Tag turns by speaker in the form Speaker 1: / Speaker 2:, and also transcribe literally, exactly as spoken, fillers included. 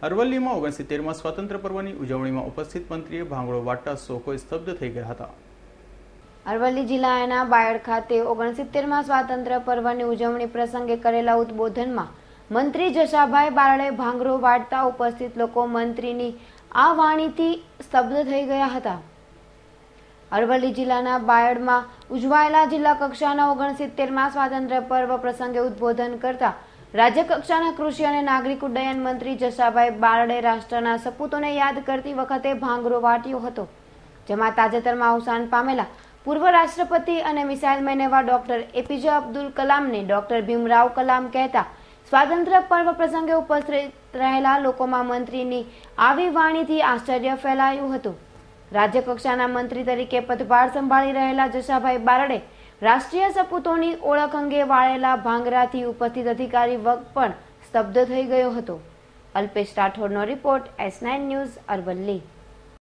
Speaker 1: અરવલ્લીમાં ઓગણસિત્તેરમાં સ્વાતંત્ર્ય પર્વની ઉજવણીમાં ઉપસ્થિત મંત્રીએ ભાંગડો વાટતા શોકો સ્તબ્ધ થઈ ગયા હતા।
Speaker 2: અરવલ્લી જિલ્લાના બાયડ ખાતે ઓગણસિત્તેરમાં સ્વાતંત્ર્ય પર્વની ઉજવણી પ્રસંગે કરેલા ઉદ્બોધનમાં મંત્રી જશાભાઈ બારડે ભાંગરો વાટતા ઉપસ્થિત લોકો મંત્રીની આ વાણીથી સ્તબ્ધ થઈ ગયા હતા। અરવલ્લી જિલ્લાના બાયડમાં ઉજવાયેલા જિલ્લા કક્ષાના ઓગણસિત્તેરમાં સ્વાતંત્ર્ય પર્વ પ્રસંગે ઉદ્બોધન કરતા રાજ્ય કક્ષાના કૃષિ અને નાગરિક ઉડ્ડયન મંત્રી જશાભાઈ બારડે રાષ્ટ્રના સપૂતોને યાદ કરતી વખતે ભાંગરો વાટ્યો હતો, જેમાં તાજેતરમાં અવસાન પામેલા પૂર્વ રાષ્ટ્રપતિ અને મિસાઇલ મેન એવા ડોક્ટર એપીજે અબ્દુલ કલામને ડોક્ટર ભીમરાવ કલામ કહેતા સ્વાતંત્ર્ય પર્વ પ્રસંગે ઉપસ્થિત રહેલા લોકોમાં મંત્રીની આવી વાણીથી આશ્ચર્ય ફેલાયું હતું। રાજ્ય કક્ષાના મંત્રી તરીકે પદભાર સંભાળી રહેલા જશાભાઈ બારડે રાષ્ટ્રીય સપૂતોની ઓળખ અંગે વાળેલા ભાંગરાથી ઉપસ્થિત અધિકારી વર્ગ પણ સ્તબ્ધ થઈ ગયો હતો। અલ્પેશ રાઠોડનો report, S nine news, Aravalli.